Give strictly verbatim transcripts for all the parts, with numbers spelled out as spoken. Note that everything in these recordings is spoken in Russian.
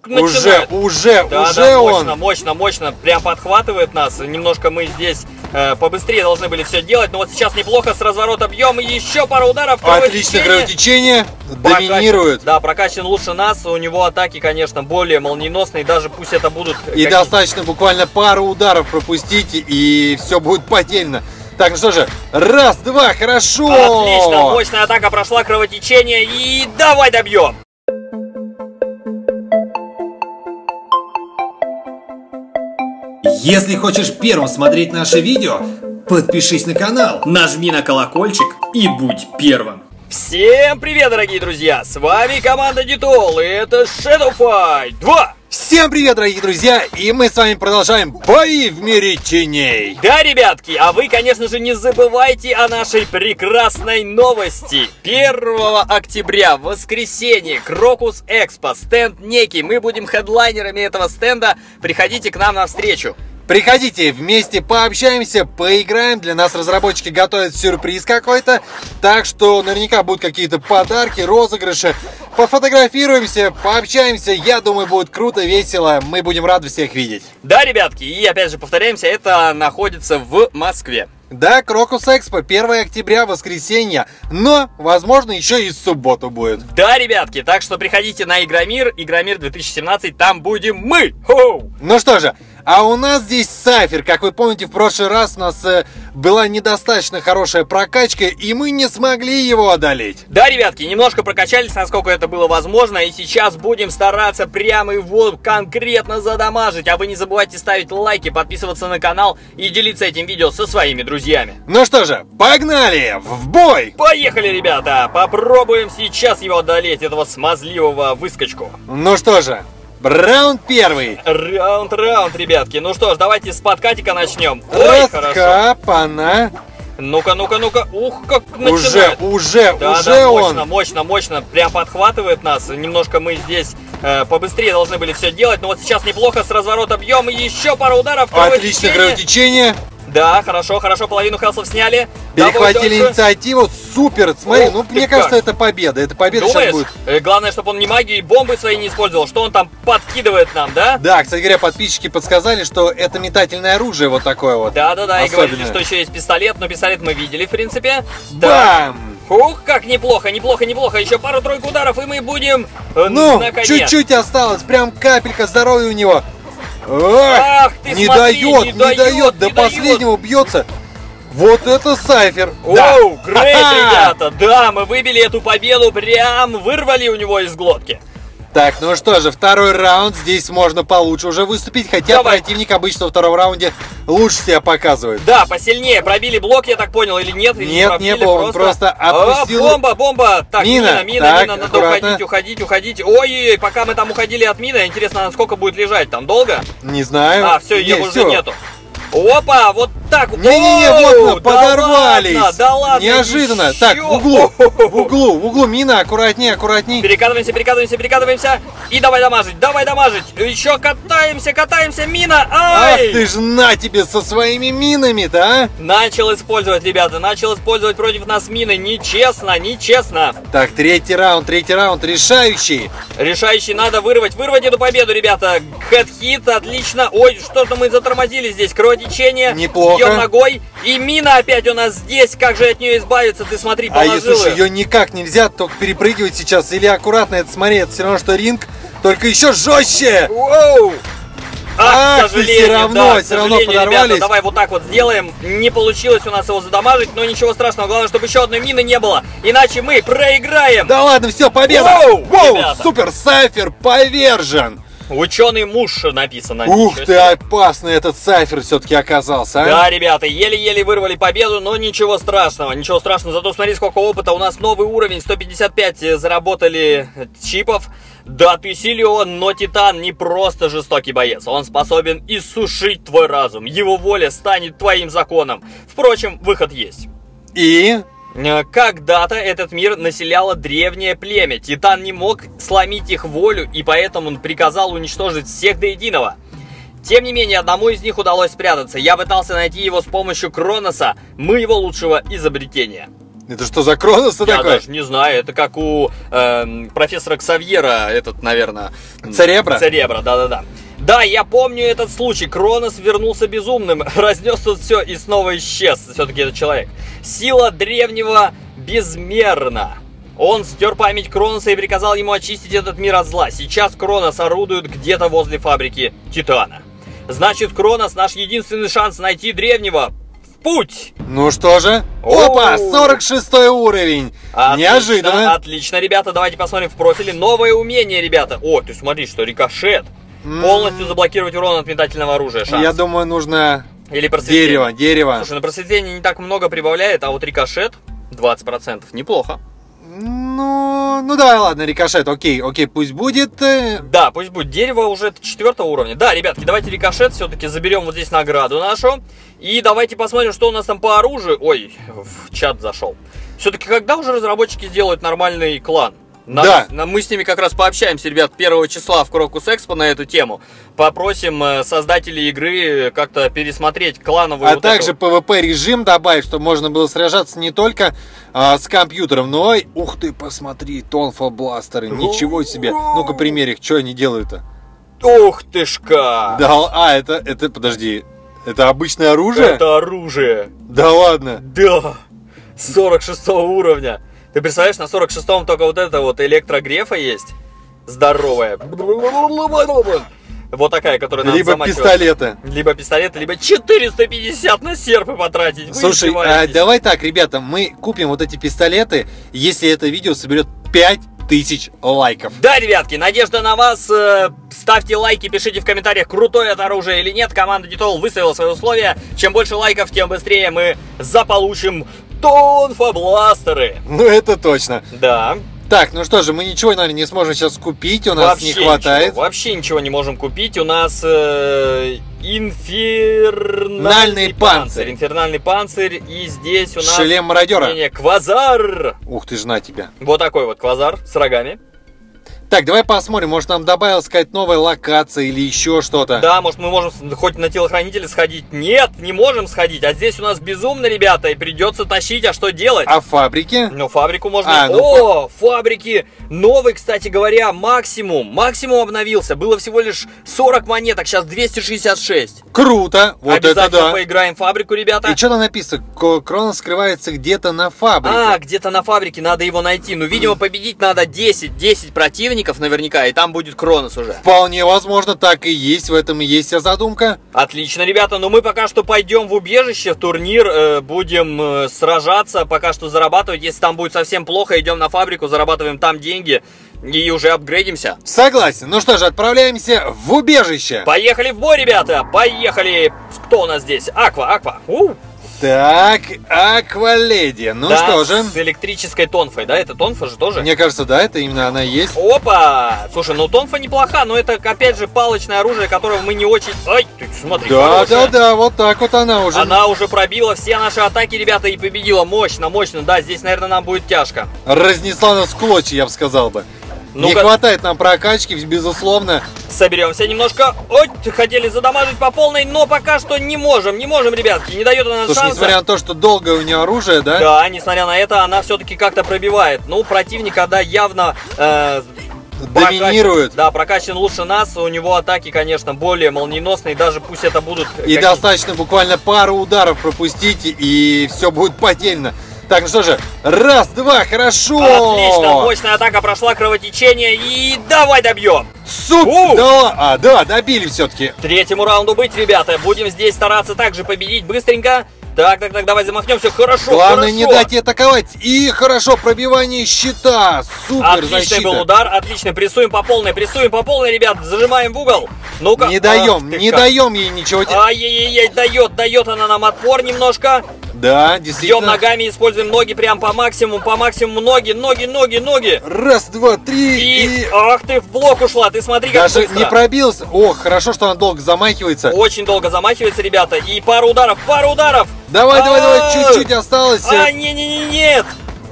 начинает. Уже, уже, да, уже да, он. Мощно, мощно, мощно. Прям подхватывает нас. Немножко мы здесь э, побыстрее должны были все делать. Но вот сейчас неплохо с разворота бьем. И еще пару ударов. Отлично, кровотечение доминирует. Да, прокачан лучше нас. У него атаки, конечно, более молниеносные. Даже пусть это будут... И достаточно буквально пару ударов пропустить, и все будет потеряно. Так, ну что же, раз, два, хорошо! Отлично, мощная атака прошла, кровотечение, и давай добьем! Если хочешь первым смотреть наши видео, подпишись на канал, нажми на колокольчик и будь первым. Всем привет, дорогие друзья! С вами команда Ditol, и это Shadow Fight два! Всем привет, дорогие друзья! И мы с вами продолжаем бои в мире теней! Да, ребятки, а вы, конечно же, не забывайте о нашей прекрасной новости. первого октября, в воскресенье, Крокус Экспо, стенд некий. Мы будем хедлайнерами этого стенда. Приходите к нам на встречу. Приходите, вместе пообщаемся, поиграем. Для нас разработчики готовят сюрприз какой-то. Так что наверняка будут какие-то подарки, розыгрыши. Пофотографируемся, пообщаемся. Я думаю, будет круто, весело. Мы будем рады всех видеть. Да, ребятки, и опять же повторяемся, это находится в Москве. Да, Крокус Экспо, первого октября, воскресенье. Но, возможно, еще и в субботу будет. Да, ребятки, так что приходите на Игромир, Игромир две тысячи семнадцать, там будем мы! Хоу! Ну что же, а у нас здесь Сайфер. Как вы помните, в прошлый раз у нас э, была недостаточно хорошая прокачка, и мы не смогли его одолеть. Да, ребятки, немножко прокачались, насколько это было возможно, и сейчас будем стараться прямо его конкретно задамажить. А вы не забывайте ставить лайки, подписываться на канал и делиться этим видео со своими друзьями. Ну что же, погнали! В бой! Поехали, ребята! Попробуем сейчас его одолеть, этого смазливого выскочку. Ну что же, раунд первый. Раунд, раунд, ребятки. Ну что ж, давайте с подкатика начнем. Ой, хорошо. Пана. Ну-ка, ну-ка, ну-ка. Ух, как Уже, начинает. уже, да, уже да, он. Мощно, мощно, мощно. Прям подхватывает нас. Немножко мы здесь э, побыстрее должны были все делать. Но вот сейчас неплохо с разворота бьем. И еще пару ударов. Отлично, кровотечение. Да, хорошо, хорошо, половину хелсов сняли. Перехватили инициативу, супер. Смотри, О, ну мне как? кажется, это победа. Это победа. Думаешь? Сейчас будет. Э, Главное, чтобы он ни магии и бомбы свои не использовал. Что он там подкидывает нам, да? Да, кстати говоря, подписчики подсказали, что это метательное оружие вот такое вот. Да-да-да, и говорили, особенное. что еще есть пистолет, но пистолет мы видели, в принципе. Бам! Ух, как неплохо, неплохо, неплохо. Еще пару-тройку ударов, и мы будем э, Ну, на коне. чуть-чуть осталось, прям капелька здоровья у него. Ах, ты не, смотри, дает, не не дает, дает, не до дает. последнего бьется. Вот это Сайфер. Оу, Да. грейт, ребята. Да, мы выбили эту победу, прям вырвали у него из глотки. Так, ну что же, второй раунд. Здесь можно получше уже выступить, хотя Давай. противник обычно во втором раунде лучше себя показывает. Да, посильнее. Пробили блок, я так понял, или нет? Или Нет, пробили, не было, он просто опустил- А, бомба, бомба. Так, Мина, мина, мина, так, мина. Надо аккуратно. уходить, уходить, уходить. Ой-ой-ой, пока мы там уходили от мины, интересно, насколько будет лежать там, долго? Не знаю. А, все, ее Не, уже всё. нету. Опа, вот так. Не-не-не, Оу, вот мы да подорвались. ладно, да ладно, Неожиданно. еще. Так, в углу, в углу, в углу мина, аккуратнее, аккуратнее. Перекатываемся, перекатываемся, перекатываемся. И давай дамажить, давай дамажить. Еще катаемся, катаемся, мина. Ах Ай! ты ж на тебе со своими минами-то, а! Начал использовать, ребята, начал использовать против нас мины. Нечестно, нечестно. Так, третий раунд, третий раунд, решающий. Решающий, надо вырвать, вырвать эту победу, ребята. Хэт-хит, отлично. Ой, что-то мы затормозили здесь. Кровотечение. Неплохо. Бьем ногой. И мина опять у нас здесь. Как же от нее избавиться? Ты смотри, А положил если уж ее. ее никак нельзя, только перепрыгивать сейчас или аккуратно это смотри, это все равно, что ринг, только еще жестче. Воу! Ах, к ты, сожалению, все равно, да, к все равно сожалению, подорвались. ребята, давай вот так вот сделаем. Не получилось у нас его задамажить, но ничего страшного. Главное, чтобы еще одной мины не было. Иначе мы проиграем. Да ладно, все, победа! Воу, Воу, ребята. супер, Сайфер повержен! Ученый муж написано. Ух Ничего ты, себе. опасный этот Сайфер все-таки оказался, а? Да, ребята, еле-еле вырвали победу, но ничего страшного, ничего страшного. Зато смотри, сколько опыта. У нас новый уровень, сто пятьдесят пять заработали чипов. Да, ты силен, но Титан не просто жестокий боец. Он способен иссушить твой разум. Его воля станет твоим законом. Впрочем, выход есть. И? Когда-то этот мир населяло древнее племя. Титан не мог сломить их волю, и поэтому он приказал уничтожить всех до единого. Тем не менее, одному из них удалось спрятаться. Я пытался найти его с помощью Кроноса, моего лучшего изобретения. Это что за Кронос Я такой? даже не знаю, это как у эм, профессора Ксавьера, этот, наверное... Церебра? Церебра, да-да-да. Да, я помню этот случай. Кронос вернулся безумным, разнес тут все и снова исчез. Все-таки этот человек. Сила древнего безмерна. Он стер память Кроноса и приказал ему очистить этот мир от зла. Сейчас Кронос орудует где-то возле фабрики Титана. Значит, Кронос наш единственный шанс найти древнего. В путь! Ну что же? Опа, сорок шестой уровень. Отлично, Неожиданно. Отлично, ребята, давайте посмотрим в профиле. Новое умение, ребята. О, ты смотри, что рикошет. Полностью заблокировать урон от метательного оружия. Шанс. Я думаю, нужно Или просветление. дерево, дерево. Слушай, ну просветление не так много прибавляет, а вот рикошет двадцать процентов. Неплохо. Ну, ну да, ладно, рикошет, окей, окей, пусть будет. э, Да, пусть будет. Дерево уже четвертого уровня. Да, ребятки, давайте рикошет все-таки заберем вот здесь награду нашу. И давайте посмотрим, что у нас там по оружию. Ой, в чат зашел. Все-таки когда уже разработчики сделают нормальный клан? Да. На- Мы с ними как раз пообщаемся, ребят, первого числа в Крокус Экспо на эту тему. Попросим э, создателей игры как-то пересмотреть клановую. А вот также эту- PvP режим добавить, чтобы можно было сражаться не только а, с компьютером, но и... Ух ты, посмотри, Тонфа бластеры, ничего себе. Ну-ка, примерь их, что они делают-то? Ух ты шка! Да, а, это, это, подожди, это обычное оружие? Это оружие. Да ладно. Да, сорок шестого уровня. Ты представляешь, на сорок шестом только вот это вот электрогрефа есть. Здоровая. Вот такая, которая надо Либо замахиваться. пистолеты. Либо пистолеты, либо четыреста пятьдесят на серпы потратить. Вы Слушай, а, издеваетесь? давай так, ребята, мы купим вот эти пистолеты, если это видео соберет пять тысяч лайков. Да, ребятки, надежда на вас. Э, Ставьте лайки, пишите в комментариях, крутое это оружие или нет. Команда Дитол выставила свои условия. Чем больше лайков, тем быстрее мы заполучим Тонфа-бластеры. Ну, это точно. Да. Так, ну что же, мы ничего, наверное, не сможем сейчас купить, у нас Вообще не хватает. Ничего, вообще ничего не можем купить. У нас э, инфернальный Нальный панцирь. Инфернальный панцирь. И здесь у нас... Шлем мародера. Не, не, квазар. Ух ты ж на тебя. Вот такой вот квазар с рогами. Так, давай посмотрим, может нам добавилась какая-то новая локация или еще что-то. Да, может мы можем с- хоть на телохранителя сходить. Нет, не можем сходить. А здесь у нас безумно, ребята, и придется тащить. А что делать? А фабрики? Ну, фабрику можно... А, ну, О, фабрики! Новый, кстати говоря, максимум. Максимум обновился. Было всего лишь сорок монеток, сейчас двести шестьдесят шесть. Круто, вот это Обязательно да. поиграем в фабрику, ребята. И что там написано? Ко- Кронос скрывается где-то на фабрике. А, где-то на фабрике, надо его найти. Ну, видимо, победить надо десять, десять противников наверняка, и там будет Кронос уже. Вполне возможно, так и есть, в этом и есть вся задумка. Отлично, ребята, но мы пока что пойдем в убежище, в турнир, э, будем э, сражаться, пока что зарабатывать. Если там будет совсем плохо, идем на фабрику, зарабатываем там деньги и уже апгрейдимся. Согласен. Ну что же, отправляемся в убежище. Поехали в бой, ребята, поехали. Кто у нас здесь? Аква, Аква. У. Так, Акваледи. Ну Да, что же. с электрической тонфой, да? Это тонфа же тоже? Мне кажется, да, это именно она и есть. Опа! Слушай, ну тонфа неплоха, но это, опять же, палочное оружие, которого мы не очень... Ай, ты смотри, Да, хорошая. да, да, вот так вот она уже. Она уже пробила все наши атаки, ребята, и победила мощно, мощно. Да, здесь, наверное, нам будет тяжко. Разнесла нас в клочья, я бы сказал бы. Не Ну-ка. хватает нам прокачки, безусловно. Соберемся немножко. Ой, хотели задамажить по полной, но пока что не можем, не можем, ребятки. Не дает она Слушай, шанса. несмотря на то, что долгое у нее оружие, да? Да, несмотря на это, она все-таки как-то пробивает. Ну, противник, когда явно... э, Доминирует. прокачан- да, прокачан лучше нас. У него атаки, конечно, более молниеносные. Даже пусть это будут... И какие- достаточно буквально пару ударов пропустить, и все будет потеряно. Так, ну что же, раз, два, хорошо! Отлично, мощная атака прошла, кровотечение. И давай добьем. Супер! У! Да, а, да, добили все-таки. Третьему раунду быть, ребята. Будем здесь стараться также победить быстренько. Так, так, так, давай замахнемся. Хорошо, Главное хорошо. не дать ей атаковать. И хорошо, пробивание щита. Супер Отличный защита. был удар, отлично. Прессуем по полной, прессуем по полной, ребят. Зажимаем в угол. Ну-ка. Не Ах даем, ты не как. даем ей ничего. де- Ай-яй-яй, дает, дает она нам отпор немножко. Да, Бьем действительно. ногами, используем ноги прям по максимуму, по максимуму. Ноги, ноги, ноги, ноги. Раз, два, три. И, И, ах ты, в блок ушла. Ты смотри, как даже быстро. не пробился. О, хорошо, что она долго замахивается. Очень долго замахивается, ребята. И пару ударов, пару ударов. Давай, давай, давай, А, чуть-чуть осталось. А, не-не-не-нет.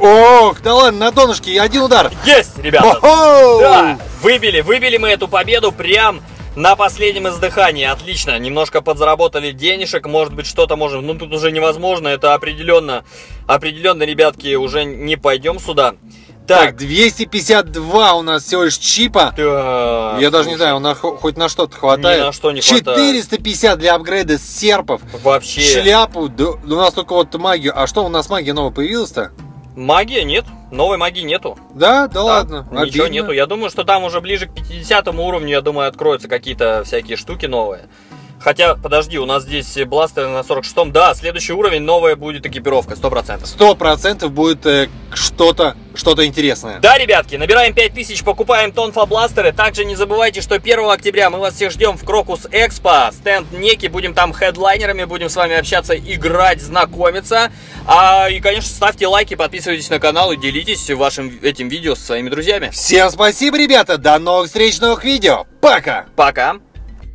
Ох, да ладно, на донышке один удар. Есть, ребята. Хо-хо! Да, выбили, выбили мы эту победу прям На последнем издыхании, отлично, немножко подзаработали денежек, может быть что-то можем, ну тут уже невозможно, это определенно, определенно, ребятки, уже не пойдем сюда. Так, Так, двести пятьдесят два у нас всего лишь чипа. да, Я даже не слушай, знаю, у нас хо- хоть на что-то хватает. Ни на что не хватает. четыреста пятьдесят для апгрейда серпов. Вообще. Шляпу, да, у нас только вот магию. А что, у нас магия новая появилась-то? Магия нет, новой магии нету. Да? Да, Да, ладно. Ничего обидно. нету. Я думаю, что там уже ближе к пятидесятому уровню, я думаю, откроются какие-то всякие штуки новые. Хотя, подожди, у нас здесь бластеры на сорок шестом. Да, следующий уровень, новая будет экипировка, сто процентов. Сто процентов будет э, что-то, что-то интересное. Да, ребятки, набираем пять тысяч, покупаем Тонфа бластеры. Также не забывайте, что первого октября мы вас всех ждем в Крокус Экспо. Стенд Неки, будем там хедлайнерами, будем с вами общаться, играть, знакомиться. А, и, конечно, ставьте лайки, подписывайтесь на канал и делитесь вашим этим видео со своими друзьями. Всем спасибо, ребята. До новых встреч, новых видео. Пока. Пока.